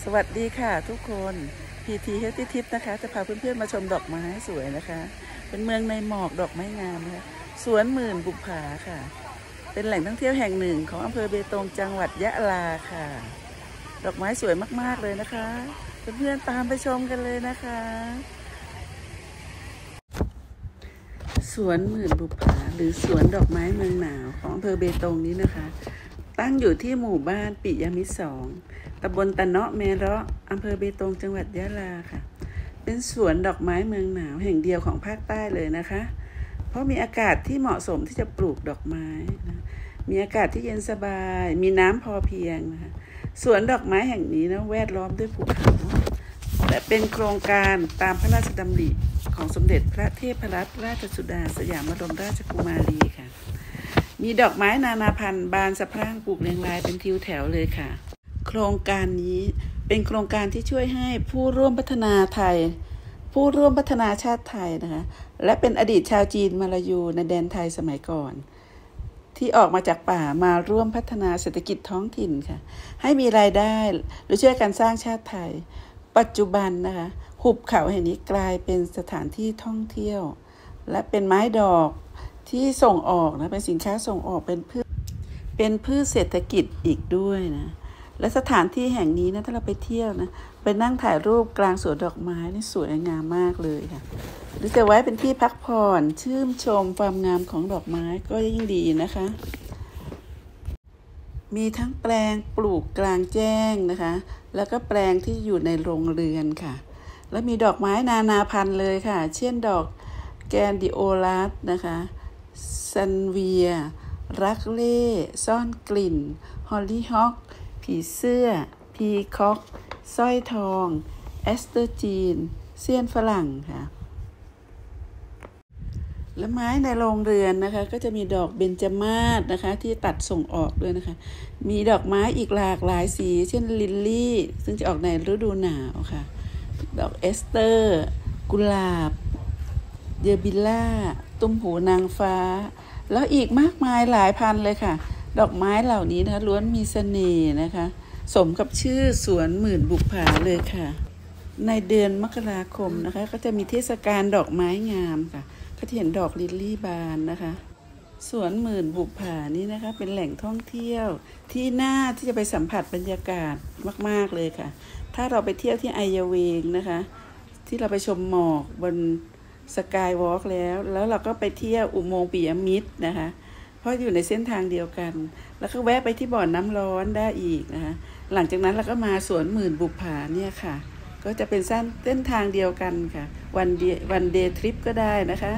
สวัสดีค่ะทุกคน PT Healthy Tip นะคะจะพาเพื่อนๆมาชมดอกไม้สวยนะคะเป็นเมืองในหมอกดอกไม้งามนะคะสวนหมื่นบุปผาค่ะเป็นแหล่งท่องเที่ยวแห่งหนึ่งของอำเภอเบตงจังหวัดยะลาค่ะดอกไม้สวยมากๆเลยนะคะเพื่อนๆตามไปชมกันเลยนะคะสวนหมื่นบุปผาหรือสวนดอกไม้เมืองหนาวของอำเภอเบตงนี้นะคะตั้งอยู่ที่หมู่บ้านปิยมิตร2ตำบลตะเนาะเมเราะอำเภอเบตงจังหวัดยะลาค่ะเป็นสวนดอกไม้เมืองหนาวแห่งเดียวของภาคใต้เลยนะคะเพราะมีอากาศที่เหมาะสมที่จะปลูกดอกไม้นะมีอากาศที่เย็นสบายมีน้ำพอเพียงนะคะสวนดอกไม้แห่งนี้นะแวดล้อมด้วยภูเขาและเป็นโครงการตามพระราชดำริของสมเด็จพระเทพรัตนราชสุดาสยามบรมราชกุมารีค่ะมีดอกไม้นานาพันธุ์บานสะพรั่งปลูกเรียงรายเป็นทิวแถวเลยค่ะโครงการนี้เป็นโครงการที่ช่วยให้ผู้ร่วมพัฒนาไทยผู้ร่วมพัฒนาชาติไทยนะคะและเป็นอดีตชาวจีนมาลายูในแดนไทยสมัยก่อนที่ออกมาจากป่ามาร่วมพัฒนาเศรษฐกิจท้องถิ่นค่ะให้มีรายได้หรือช่วยกันสร้างชาติไทยปัจจุบันนะคะหุบเขาแห่งนี้กลายเป็นสถานที่ท่องเที่ยวและเป็นไม้ดอกที่ส่งออกนะเป็นสินค้าส่งออกเป็นพืชเศรษฐกิจอีกด้วยนะและสถานที่แห่งนี้นะถ้าเราไปเที่ยวนะไปนั่งถ่ายรูปกลางสวนดอกไม้นี่สวยงามมากเลยค่ะหรือจะไว้เป็นที่พักผ่อนชื่นชมความงามของดอกไม้ก็ยิ่งดีนะคะมีทั้งแปลงปลูกกลางแจ้งนะคะแล้วก็แปลงที่อยู่ในโรงเรือนค่ะแล้วมีดอกไม้นานาพันธุ์เลยค่ะเช่นดอกแกนดิโอลัสนะคะซันเวียรักเล่ซ่อนกลิ่นฮอลลี่ฮอคผีเสื้อพีคอกสร้อยทองแอสเตอร์จีนเซียนฝรั่งค่ะและไม้ในโรงเรือนนะคะก็จะมีดอกเบญจมาศนะคะที่ตัดส่งออกด้วยนะคะมีดอกไม้อีกหลากหลายสีเช่นลิลลี่ซึ่งจะออกในฤดูหนาวค่ะดอกเอสเตอร์กุหลาบเยบิล่าตุ้มหูนางฟ้าแล้วอีกมากมายหลายพันเลยค่ะดอกไม้เหล่านี้นะคะล้วนมีเสน่ห์นะคะสมกับชื่อสวนหมื่นบุปผาเลยค่ะในเดือนมกราคมนะคะก็จะมีเทศกาลดอกไม้งามค่ะก็จะเห็นดอกลิลลี่บานนะคะสวนหมื่นบุปผานี้นะคะเป็นแหล่งท่องเที่ยวที่น่าที่จะไปสัมผัสบรรยากาศมากๆเลยค่ะถ้าเราไปเที่ยวที่ไอยาเวงนะคะที่เราไปชมหมอกบนสกายวอล์กแล้วเราก็ไปเที่ยวอุโมงค์ปิยมิตรนะคะเพราะอยู่ในเส้นทางเดียวกันแล้วก็แวะไปที่บ่อน้ำร้อนได้อีกนะคะหลังจากนั้นเราก็มาสวนหมื่นบุปผาเนี่ยค่ะก็จะเป็นเส้นทางเดียวกันค่ะวันเดย์ทริปก็ได้นะคะ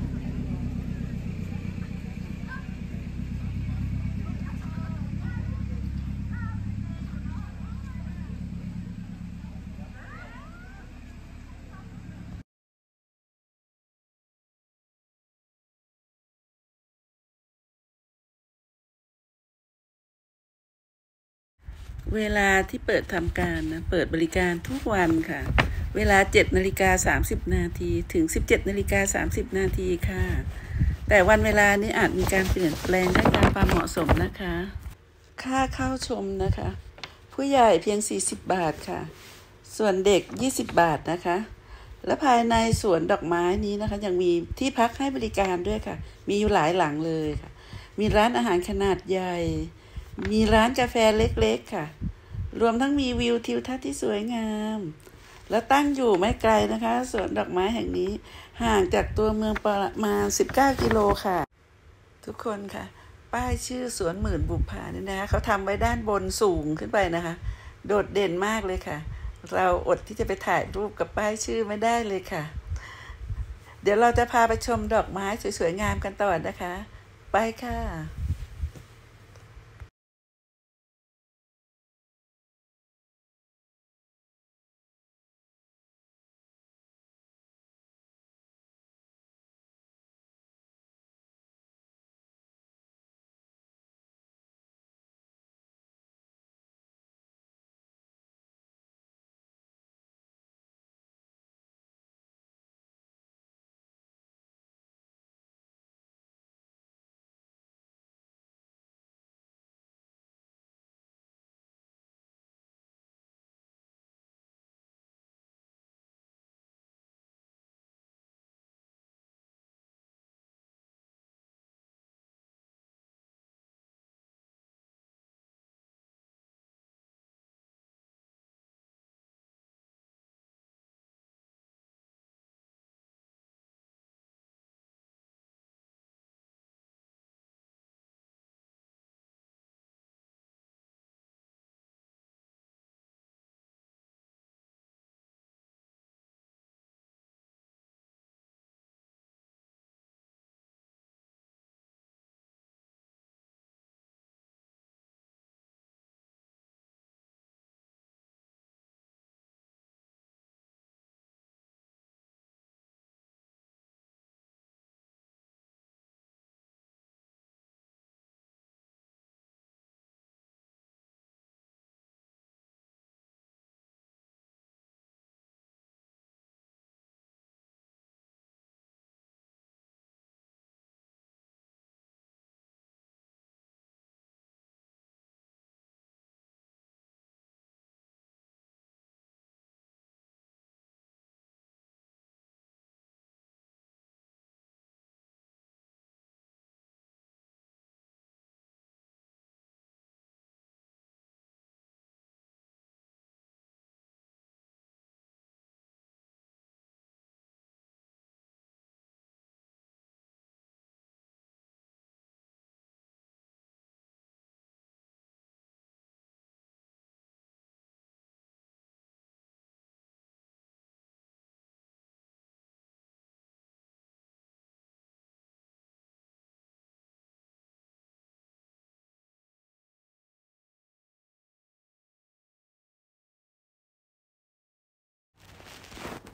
เวลาที่เปิดทำการนะเปิดบริการทุกวันค่ะเวลา7:30 น.ถึง17:30 น.ค่ะแต่วันเวลานี้อาจมีการเปลี่ยนแปลงได้ตามความเหมาะสมนะคะค่าเข้าชมนะคะผู้ใหญ่เพียง40 บาทค่ะส่วนเด็ก20 บาทนะคะและภายในสวนดอกไม้นี้นะคะยังมีที่พักให้บริการด้วยค่ะมีอยู่หลายหลังเลยค่ะมีร้านอาหารขนาดใหญ่มีร้านกาแฟเล็กๆค่ะรวมทั้งมีวิวทิวทัศน์ที่สวยงามและตั้งอยู่ไม่ไกลนะคะสวนดอกไม้แห่งนี้ห่างจากตัวเมืองประมาณ19 กิโลค่ะทุกคนค่ะป้ายชื่อสวนหมื่นบุปผาเนี่ยนะคะเขาทำไว้ด้านบนสูงขึ้นไปนะคะโดดเด่นมากเลยค่ะเราอดที่จะไปถ่ายรูปกับป้ายชื่อไม่ได้เลยค่ะเดี๋ยวเราจะพาไปชมดอกไม้สวยๆงามกันต่อนะคะไปค่ะ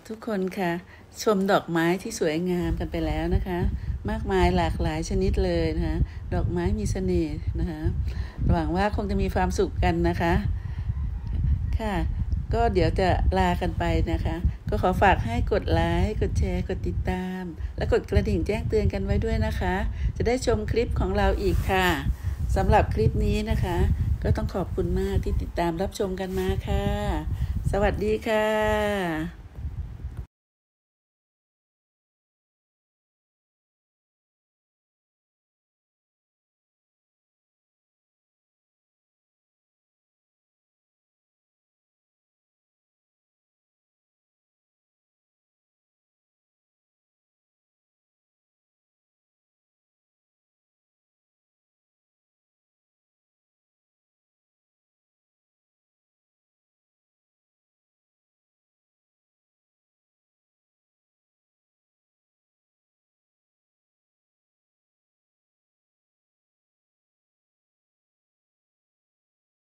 ทุกคนค่ะชมดอกไม้ที่สวยงามกันไปแล้วนะคะมากมายหลากหลายชนิดเลยนะคะดอกไม้มีเสน่ห์นะคะหวังว่าคงจะมีความสุขกันนะคะค่ะก็เดี๋ยวจะลากันไปนะคะก็ขอฝากให้กดไลค์กดแชร์กดติดตามและกดกระดิ่งแจ้งเตือนกันไว้ด้วยนะคะจะได้ชมคลิปของเราอีกค่ะสำหรับคลิปนี้นะคะก็ต้องขอบคุณมากที่ติดตามรับชมกันมาค่ะสวัสดีค่ะ